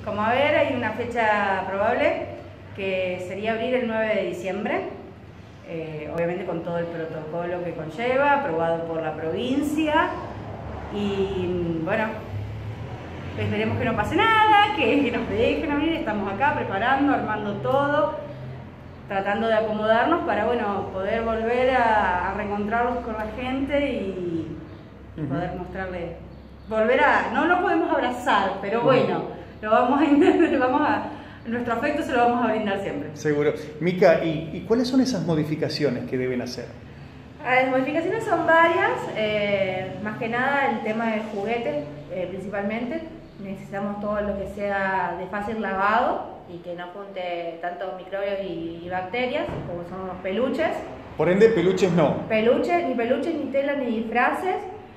Como a ver, hay una fecha probable que sería abrir el 9 de diciembre, obviamente con todo el protocolo que conlleva, aprobado por la provincia, y bueno, esperemos que no pase nada, que nos dejen abrir. Estamos acá preparando, armando todo, tratando de acomodarnos para, bueno, poder volver a reencontrarnos con la gente y poder mostrarle, no lo podemos abrazar, pero bueno, lo vamos a nuestro afecto se lo vamos a brindar siempre. Seguro. Mica, ¿y cuáles son esas modificaciones que deben hacer? Las modificaciones son varias, más que nada el tema del juguete, principalmente. Necesitamos todo lo que sea de fácil lavado y que no junte tanto microbios y bacterias, como son los peluches. Por ende, peluches no. Ni peluches, ni telas, ni disfraces.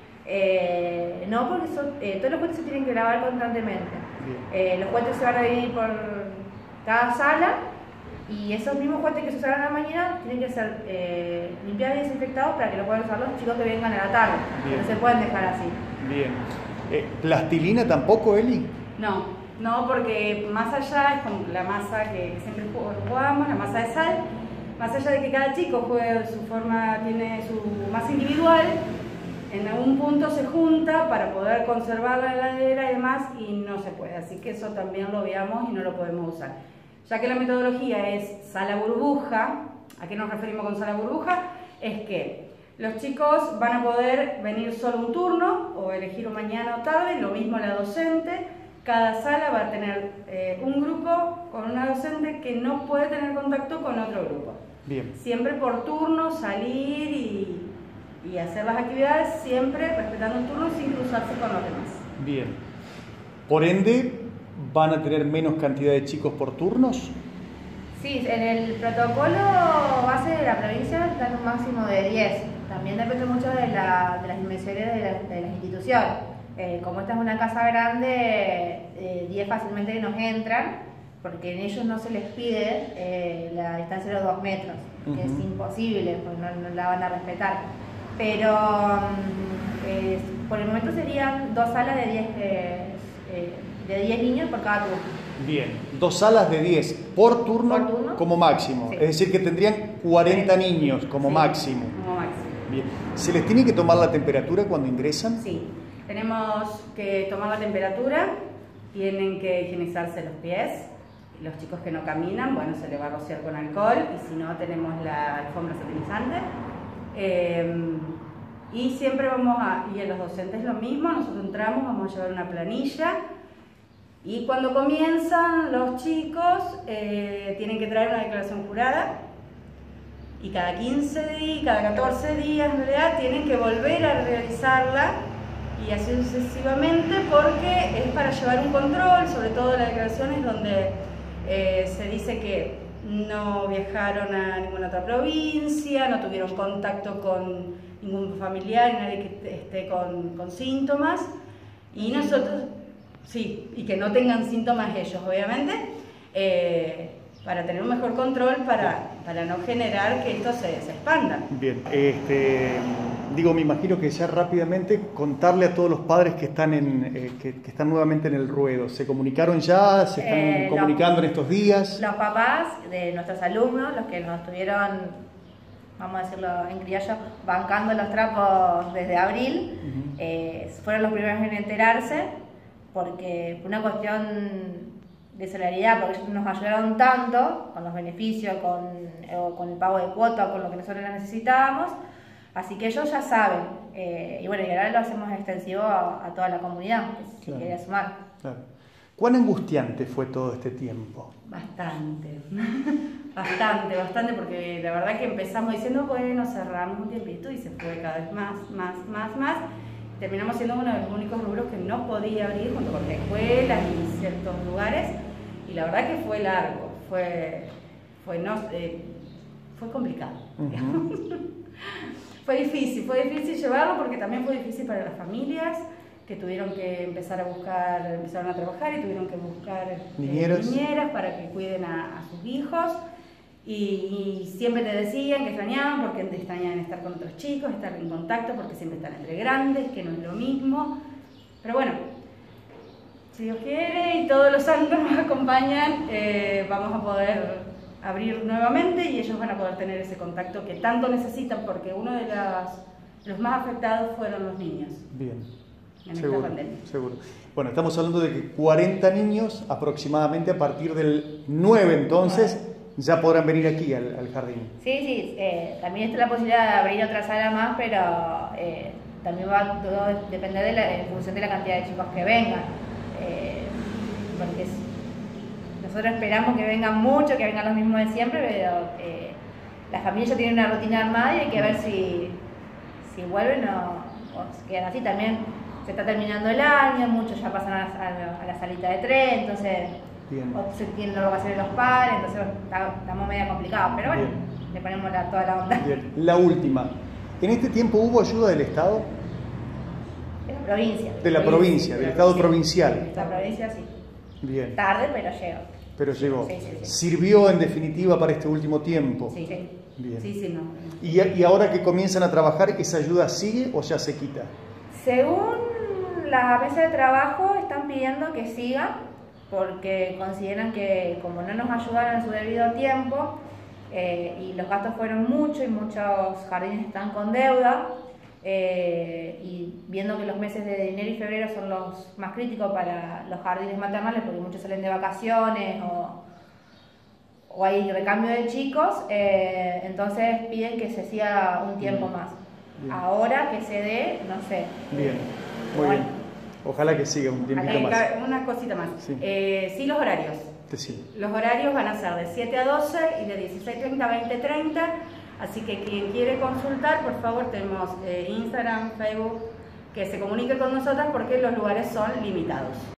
No, porque todos los juguetes se tienen que lavar constantemente. Los juguetes se van a dividir por cada sala y esos mismos juguetes que se usaron a la mañana tienen que ser limpiados y desinfectados para que los puedan usar los chicos que vengan a la tarde. No se pueden dejar así. Bien. ¿Plastilina tampoco, Eli? No, porque más allá es como la masa que siempre jugamos, la masa de sal, más allá de que cada chico juegue de su forma, tiene su masa individual, en algún punto se junta para poder conservar la heladera y demás, y no se puede, así que eso también lo veamos y no lo podemos usar. Ya que la metodología es sala burbuja, ¿a qué nos referimos con sala burbuja? Es que los chicos van a poder venir solo un turno o elegir un mañana o tarde, lo mismo la docente. Cada sala va a tener un grupo con una docente que no puede tener contacto con otro grupo. Bien. Siempre por turno, salir y hacer las actividades, siempre respetando el turno sin cruzarse con los demás. Bien. Por ende, ¿van a tener menos cantidad de chicos por turnos? Sí, en el protocolo base de la provincia dan un máximo de 10. También depende mucho de las dimensiones de la institución. Como esta es una casa grande, 10 fácilmente que nos entran, porque en ellos no se les pide la distancia de los 2 metros, que es imposible, pues no la van a respetar. Pero por el momento serían 2 salas de 10 niños por cada turno. Bien, 2 salas de 10 por turno como máximo. Sí. Es decir, que tendrían 40 niños como máximo. Como máximo. Bien. ¿Se les tiene que tomar la temperatura cuando ingresan? Sí, tenemos que tomar la temperatura, tienen que higienizarse los pies. Los chicos que no caminan, bueno, se les va a rociar con alcohol, y si no, tenemos la alfombra satinizante. Y siempre y a los docentes lo mismo, nosotros entramos, vamos a llevar una planilla, y cuando comienzan los chicos tienen que traer una declaración jurada, y cada 15 días, cada 14 días en realidad tienen que volver a realizarla, y así sucesivamente, porque es para llevar un control, sobre todo las declaraciones donde se dice que no viajaron a ninguna otra provincia, no tuvieron contacto con ningún familiar, nadie que esté con síntomas, y nosotros, sí, y que no tengan síntomas ellos, obviamente, para tener un mejor control, para no generar que esto se expanda. Bien, me imagino que ya rápidamente contarle a todos los padres que están que están nuevamente en el ruedo. ¿Se comunicaron ya? ¿Se están comunicando en estos días? Los papás de nuestros alumnos, los que nos estuvieron, vamos a decirlo en criollo, bancando los trapos desde abril, fueron los primeros en enterarse, porque por una cuestión de solidaridad, porque ellos nos ayudaron tanto con los beneficios, con el pago de cuota, con lo que nosotros necesitábamos, así que ellos ya saben, y bueno, y ahora lo hacemos extensivo a toda la comunidad que se quiere sumar. Claro. ¿Cuán angustiante fue todo este tiempo? Bastante, bastante, porque la verdad que empezamos diciendo, bueno, cerramos un tiempito, y se fue cada vez más. Terminamos siendo uno de los únicos rubros que no podía abrir, junto con escuelas y ciertos lugares, y la verdad que fue largo, fue complicado. Fue difícil llevarlo, porque también fue difícil para las familias que tuvieron que empezaron a trabajar y tuvieron que buscar niñeras para que cuiden a sus hijos. Y siempre te decían que extrañaban, porque extrañaban estar con otros chicos, estar en contacto, porque siempre están entre grandes, que no es lo mismo. Pero bueno, Si Dios quiere y todos los santos nos acompañan, vamos a poder abrir nuevamente y ellos van a poder tener ese contacto que tanto necesitan, porque uno de los más afectados fueron los niños. Bien. En Seguro, esta pandemia. seguro. Bueno, estamos hablando de que 40 niños aproximadamente a partir del 9 entonces ya podrán venir aquí al jardín. Sí, también está la posibilidad de abrir otra sala más, pero también va todo a depender en función de la cantidad de chicos que vengan. Porque nosotros esperamos que vengan muchos, que vengan los mismos de siempre, pero las familias ya tienen una rutina armada y hay que ver si vuelven o se quedan así. También se está terminando el año, muchos ya pasan a la salita de tren, entonces se tienen lo que hacer los padres, entonces estamos medio complicados, pero bueno, bien, le ponemos toda la onda. Bien. La última, ¿en este tiempo hubo ayuda del Estado? De la provincia. De la provincia, del Estado provincial. La provincia sí. Bien. Tarde, pero llegó. Pero llegó. Sí. ¿Sirvió en definitiva para este último tiempo? Sí. Bien. Sí, no. ¿Y ahora que comienzan a trabajar, esa ayuda sigue o ya se quita? Según las mesas de trabajo están pidiendo que siga, porque consideran que como no nos ayudaron en su debido tiempo y los gastos fueron muchos y muchos jardines están con deuda, y viendo que los meses de enero y febrero son los más críticos para los jardines maternales porque muchos salen de vacaciones o hay recambio de chicos, entonces piden que se siga un tiempo más. Bien. Ahora que se dé, no sé. Bien, muy bien. Ojalá que siga un tiempito más. Una cosita más. Sí, sí, los horarios. Sí. Los horarios van a ser de 7 a 12 y de 16:30 a 20:30. Así que quien quiere consultar, por favor, tenemos Instagram, Facebook, que se comunique con nosotras porque los lugares son limitados.